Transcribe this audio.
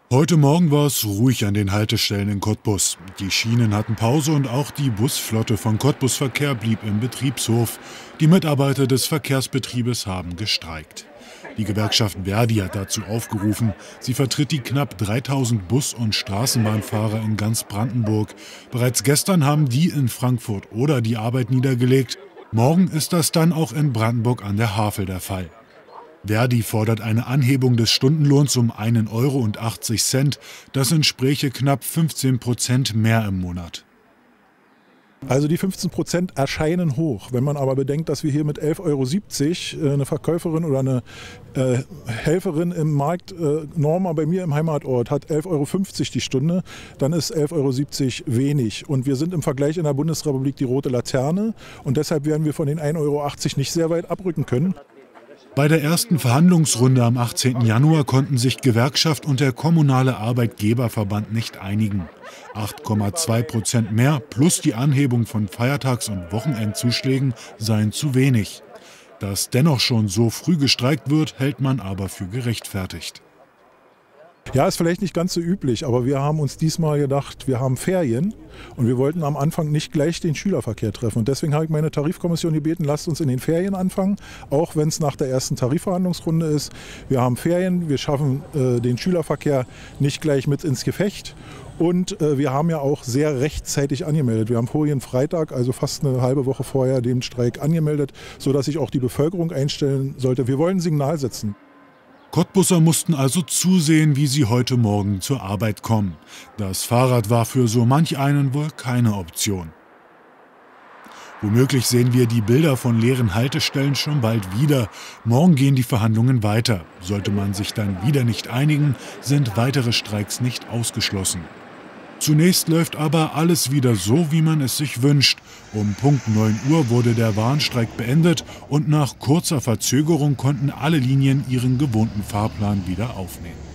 Heute Morgen war es ruhig an den Haltestellen in Cottbus. Die Schienen hatten Pause und auch die Busflotte von Cottbus Verkehr blieb im Betriebshof. Die Mitarbeiter des Verkehrsbetriebes haben gestreikt. Die Gewerkschaft ver.di hat dazu aufgerufen. Sie vertritt die knapp 3000 Bus- und Straßenbahnfahrer in ganz Brandenburg. Bereits gestern haben die in Frankfurt oder die Arbeit niedergelegt. Morgen ist das dann auch in Brandenburg an der Havel der Fall. ver.di fordert eine Anhebung des Stundenlohns um 1,80 €. Das entspräche knapp 15% mehr im Monat. Also die 15% erscheinen hoch. Wenn man aber bedenkt, dass wir hier mit 11,70 € eine Verkäuferin oder eine Helferin im Markt, Norma bei mir im Heimatort, hat 11,50 € die Stunde, dann ist 11,70 € wenig. Und wir sind im Vergleich in der Bundesrepublik die rote Laterne und deshalb werden wir von den 1,80 € nicht sehr weit abrücken können. Bei der ersten Verhandlungsrunde am 18. Januar konnten sich Gewerkschaft und der Kommunale Arbeitgeberverband nicht einigen. 8,2% mehr plus die Anhebung von Feiertags- und Wochenendzuschlägen seien zu wenig. Dass dennoch schon so früh gestreikt wird, hält man aber für gerechtfertigt. Ja, ist vielleicht nicht ganz so üblich, aber wir haben uns diesmal gedacht, wir haben Ferien und wir wollten am Anfang nicht gleich den Schülerverkehr treffen. Und deswegen habe ich meine Tarifkommission gebeten, lasst uns in den Ferien anfangen, auch wenn es nach der ersten Tarifverhandlungsrunde ist. Wir haben Ferien, wir schaffen den Schülerverkehr nicht gleich mit ins Gefecht. Und wir haben ja auch sehr rechtzeitig angemeldet. Wir haben vorigen Freitag, also fast eine halbe Woche vorher, den Streik angemeldet, sodass sich auch die Bevölkerung einstellen sollte. Wir wollen ein Signal setzen. Cottbusser mussten also zusehen, wie sie heute Morgen zur Arbeit kommen. Das Fahrrad war für so manch einen wohl keine Option. Womöglich sehen wir die Bilder von leeren Haltestellen schon bald wieder. Morgen gehen die Verhandlungen weiter. Sollte man sich dann wieder nicht einigen, sind weitere Streiks nicht ausgeschlossen. Zunächst läuft aber alles wieder so, wie man es sich wünscht. Um Punkt 9 Uhr wurde der Warnstreik beendet und nach kurzer Verzögerung konnten alle Linien ihren gewohnten Fahrplan wieder aufnehmen.